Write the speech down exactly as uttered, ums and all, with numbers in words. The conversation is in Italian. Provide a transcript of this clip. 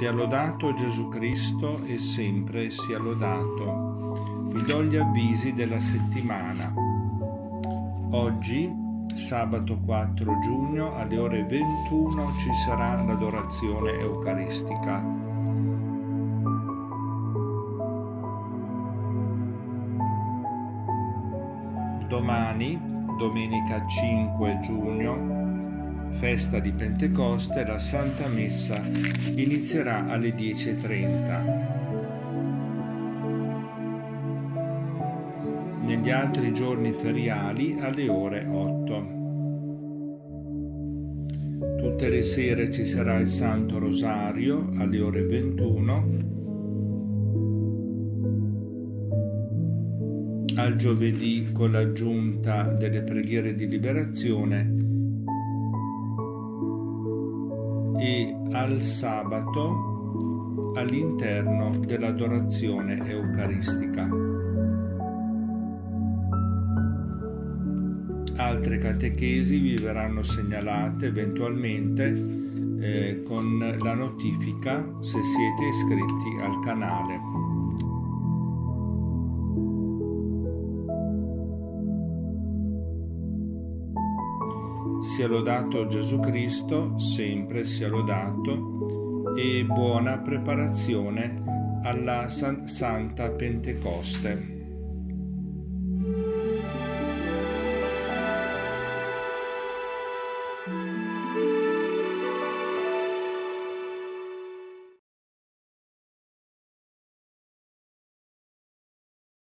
Sia lodato Gesù Cristo e sempre sia lodato. Vi do gli avvisi della settimana. Oggi, sabato quattro giugno, alle ore ventuno ci sarà l'adorazione eucaristica. Domani, domenica cinque giugno, festa di Pentecoste, la Santa Messa inizierà alle dieci e trenta. Negli altri giorni feriali alle ore otto. Tutte le sere ci sarà il Santo Rosario alle ore ventuno. Al giovedì con l'aggiunta delle preghiere di liberazione e al sabato all'interno dell'adorazione eucaristica. Altre catechesi vi verranno segnalate eventualmente eh, con la notifica se siete iscritti al canale. Sia lodato Gesù Cristo, sempre sia lodato, e buona preparazione alla San- Santa Pentecoste.